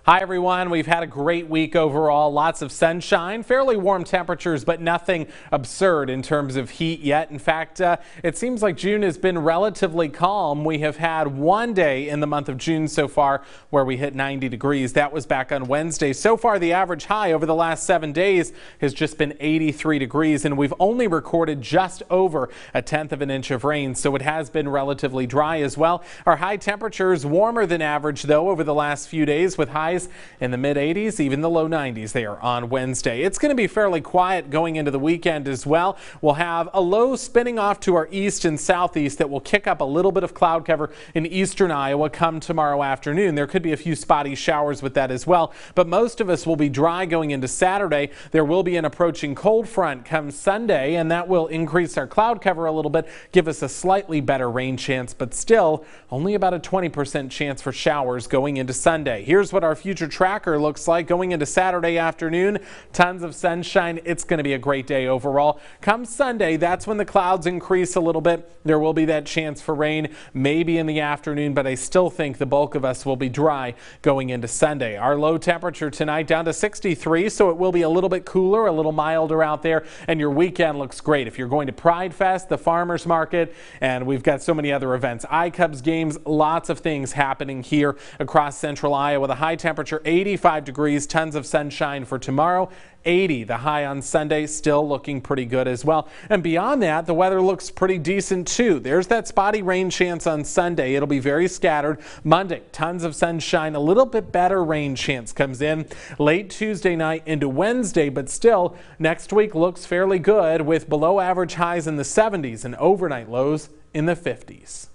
Hi everyone, we've had a great week overall. Lots of sunshine, fairly warm temperatures, but nothing absurd in terms of heat yet. In fact, it seems like June has been relatively calm. We have had one day in the month of June so far where we hit 90 degrees. That was back on Wednesday. So far, the average high over the last 7 days has just been 83 degrees, and we've only recorded just over 1/10 of an inch of rain, so it has been relatively dry as well. Our high temperatures warmer than average, though, over the last few days with highs in the mid-80s, even the low 90s there on Wednesday. It's going to be fairly quiet going into the weekend as well. We'll have a low spinning off to our east and southeast that will kick up a little bit of cloud cover in eastern Iowa come tomorrow afternoon. There could be a few spotty showers with that as well, but most of us will be dry going into Saturday. There will be an approaching cold front come Sunday, and that will increase our cloud cover a little bit, give us a slightly better rain chance, but still only about a 20% chance for showers going into Sunday. Here's what our future tracker looks like going into Saturday afternoon. Tons of sunshine. It's going to be a great day overall. Come Sunday, that's when the clouds increase a little bit. There will be that chance for rain maybe in the afternoon, but I still think the bulk of us will be dry going into Sunday. Our low temperature tonight down to 63, so it will be a little bit cooler, a little milder out there, and your weekend looks great. If you're going to Pride Fest, the Farmers Market, and we've got so many other events, iCubs games, lots of things happening here across central Iowa. The high temperature 85 degrees, tons of sunshine for tomorrow. 80 the high on Sunday, still looking pretty good as well. And beyond that, the weather looks pretty decent too. There's that spotty rain chance on Sunday. It'll be very scattered. Monday, tons of sunshine, a little bit better rain chance comes in late Tuesday night into Wednesday, but still next week looks fairly good with below average highs in the 70s and overnight lows in the 50s.